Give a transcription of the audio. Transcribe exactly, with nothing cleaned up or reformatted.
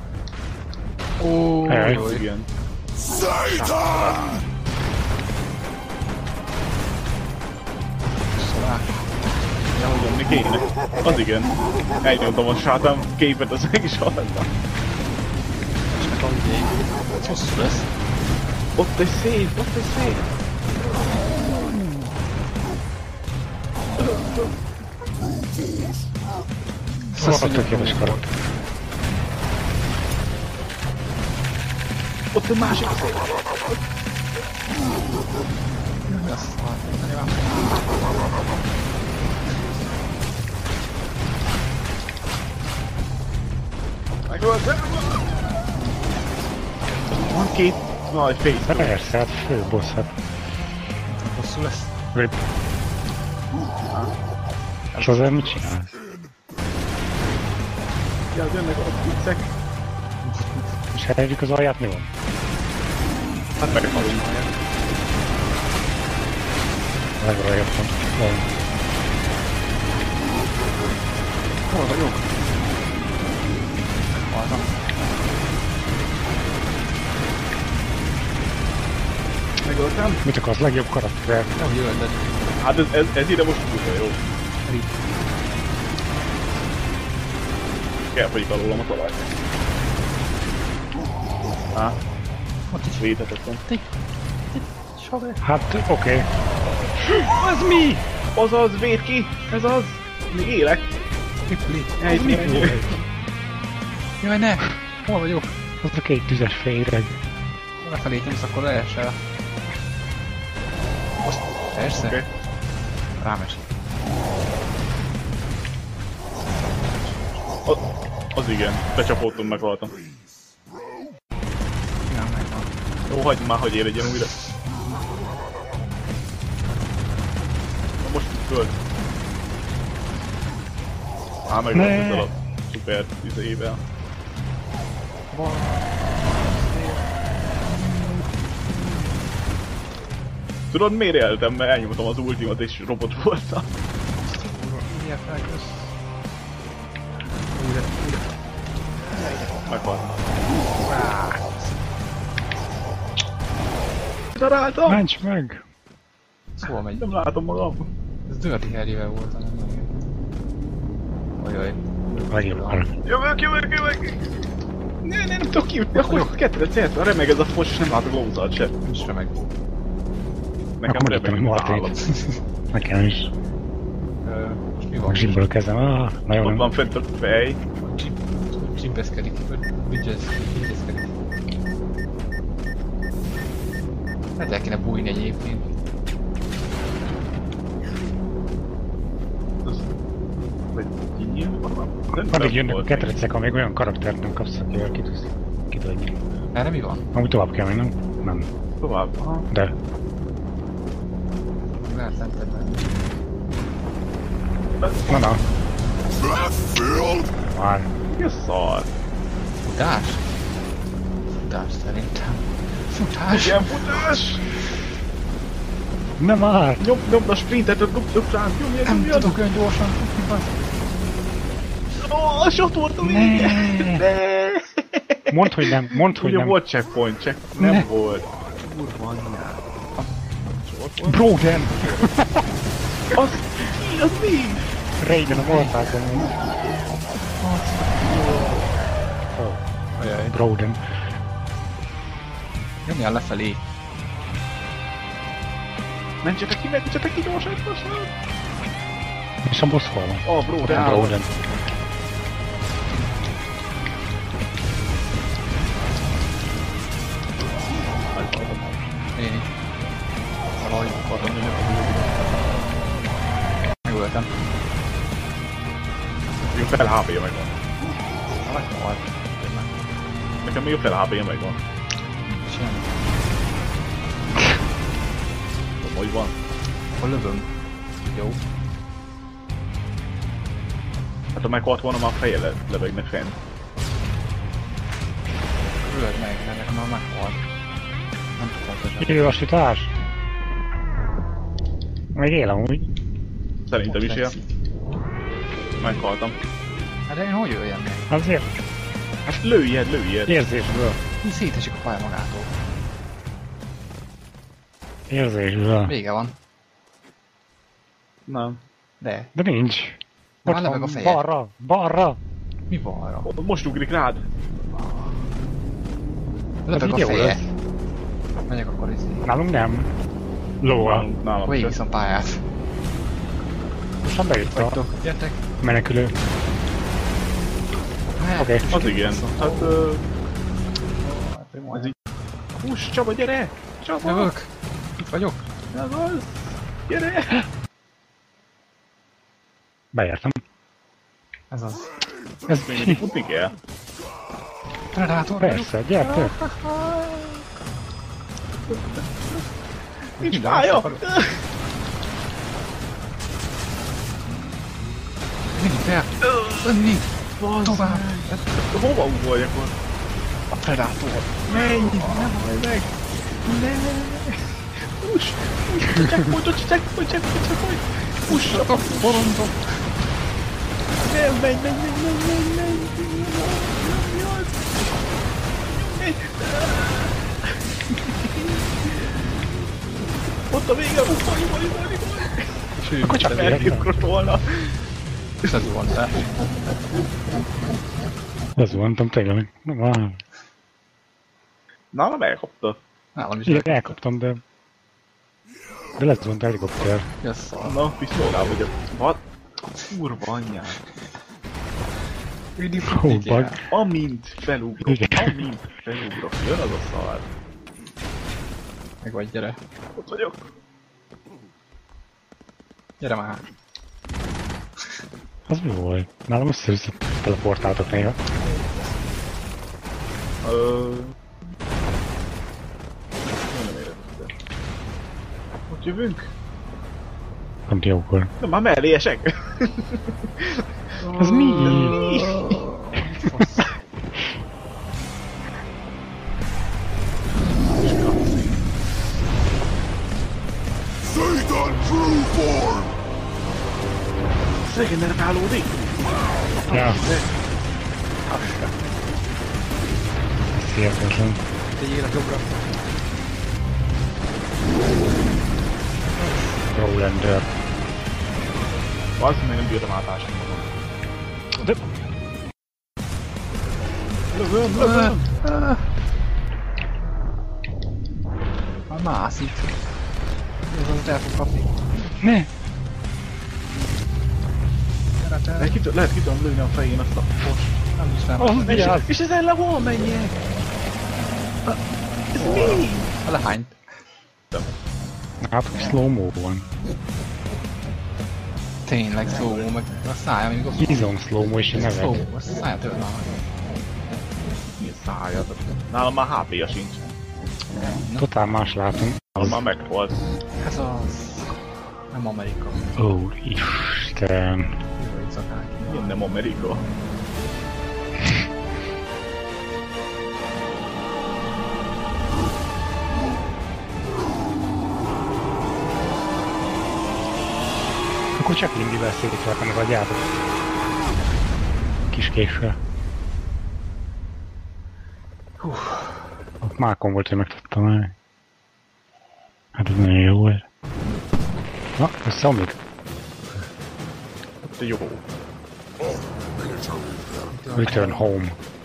Ó, jó, igen. Ja, hogy jönni kéne. Az igen. Elnyomtam a sátán képet, az meg is haláltam. és nekem így ez hosszú lesz. Ott egy szép, ott egy szép. Szóval tökéletes karakter. Ott egy másik szép. Mi az? Megvolt, van két nagy face. Persze, hát fő boss, hát. Hosszú lesz. Rip. És azért mit csinál? Ja, jönnek a viccek. És helyezjük az alját, mi van? Hát meghalunk. Legrajöttem. Van. Hol vagyok? Haltam. Megöltem? Mit akarsz? Legjobb karakter? Nem jötted. Hát ez, ez, ez ide most kurva jó. Rip. Elfogyik alólam a talaj. Á. Ott is Védhetetlen. Saver. Hát, oké. Okay. Az mi? Azaz, véd ki! Ez az! Még élek! Ripli. Egy mi? Jaj, ne! Hol vagyok? Az a két tüzes féreg. Lefelé nyomsz, akkor leesel. Azt, persze. Oké. Rám esik. Az, az igen. Becsapódtunk, meghaltam. Ja, megvan. Jó, hagyd már, hogy éledjen újra. Na most föld. Á, meg van ezzel a szuper izével. Tudod miért éltem? Mert elnyomtam az ultimat és robot voltam. Milyen felkösz? Újra, újra. Meghaltam. Daráltam! Ments meg! Szóval megy. Nem látom magam. Ez Dirty Harryvel volt, nem nagyon. Ajaj. Legjobb karakter. Jövök, jövök, jövök! Ne, ne, nem tudok kijutni, akkor kettőre célta, remeg ez a fos, és nem látok lózat sem. Nincs remeg. Nekem Akkor remeg mondtam, az hogy állat. Nekem is. Ö, most mi A van? zsimből kezdem. Ah, nagyon Ott nem. van fent a fej. Csimpeszkedik, vagy vigyezkedik. Hát el kéne bújni egyébként. Az... Vagy kinyíl? Addig jönnek a ketrecek, amíg olyan karaktert nem kapsz, akivel ki tudsz. Ki tudod nyílni. Erre mi van? Amúgy tovább kell mennem? Nem. Tovább, aha. De. Lehet lented menni. Na na. Már. Mi a szar? Futás? Futás szerintem. Futás? Igen, futás! Nem már! Nyom, nyomd a sprintet, dob, dob rám, nyomjad, Nem nyomjad! tudok olyan gyorsan futni, bazd. Ó, a shot volt a Ne. vége! Ne! Mondd, hogy nem, mondd, hogy Ugye nem. volt checkpoint, check... Nem Ne. volt. Kurva anyját. Broden! Az... Mi? Az mi? Raiden a Mortalban. Ajaj. Broden. Nyomjál lefelé. Mentsetek ki, mentsetek ki gyorsan, gyorsan! És a boss hol van? Oh, bro, de Nem áll. Broden. Én is. Valahogy akarom, hogy megöltem. Még fel há pé-je megvan. Ha meghalt. Nekem még a fel há pé-je megvan. Semmi. Tudom, hogy van. Hol lövöm? Jó. Hát ha meghalt volna, már a feje le levegne fenn. Öld meg, mert nekem már meghalt. Nem tudtam sem. Jó, a sütás? Még él amúgy. Szerintem is ilyen. Meghaltam. Hát de én hogy öljem meg? Azért. Hát lőjed, lőjed. Érzésből. Szétesik a pálya magától. Érzésből. Vége van. Nem. De. De nincs. Már Ott lebeg van, a feje. balra, balra. Mi balra? Most ugrik rád. Lebeg a videó feje. lesz. Megyek akkor izé. Nálunk nem. Lóa. Nálam, nálam Végig se. viszont pályát. Most beütt a Vagytok, gyertek. menekülő. Oké. Hát, Az igen. Hát... ö, primo, Ez így... Hús, Csaba, gyere! Csaba! jövök. Itt vagyok. Ez az! Gyere! Beértem. Ez az. Ez Még futni kell. Predátor vagyok. persze, gyertek. Nincs pálya! Menjünk fel. Menni. Tovább! Tovább. Hova ugolj akkor? A Predátor. Menj! Nem hajj meg! Ne! Hús! Checkpointot, checkpoint, checkpoint, checkpoint! Hús! A bolondok. Nem, menj, menj, menj, menj, menj, menj! Menj! Ott a vége, ugolj, ugolj, ugolj, ugolj! Akkor csak értem. Eljutott volna. És ez van, de. Ez voltam tényleg. Vár. Nálam elkapta. Nálam is Igen, elkaptam, de... De lesz volt helikopter. Jössz a... Na, pisztolál vagyok. Vad? Kurva anyját. Hú, bag. Amint felugrok, Igen. amint felugrok, jön az a szar. Meg vagy, gyere. Ott vagyok. Gyere már. Az mi volt? Nálam össze-vissza teleportáltak néha. Ö... Nem éreztem. Ott jövünk? Nem jókor. Na már mellé esek. Ez mi? Satan true form! Regenerálódik. Ja. Hihetetlen. Tegyél a jobbra. Rowlander. Azt még nem bírtam átásni magam. De... Lövöm, lövöm. Már mászik. Ez az el fog kapni. Ne! Gyere te. Lehet ki, lehet ki tudom lőni a fején azt a post. Nem is nem. Az És, vigyázz! és ez ellen hol menjek? Ah, Ez mi? A lehányt. Hát, slow-mo van. Tényleg slow-mo, meg a szája, mint a Izom slow-mo és nevek. slow-mo. A szája tőle már. Mi szájad? Nálam már há pé-ja sincs. Totál más látom. Nálam már meghalt. Ez az... Nem Amerika. Ó, Isten. Jövő szakák. Én nem Amerika. Akkor csak mindivel szétvertem az agyába. Kis késsel. Hú. Ott mákon volt, hogy megtudtam el. Hát ez nagyon jó volt. Na, összeomlik. Ott jó. Return home.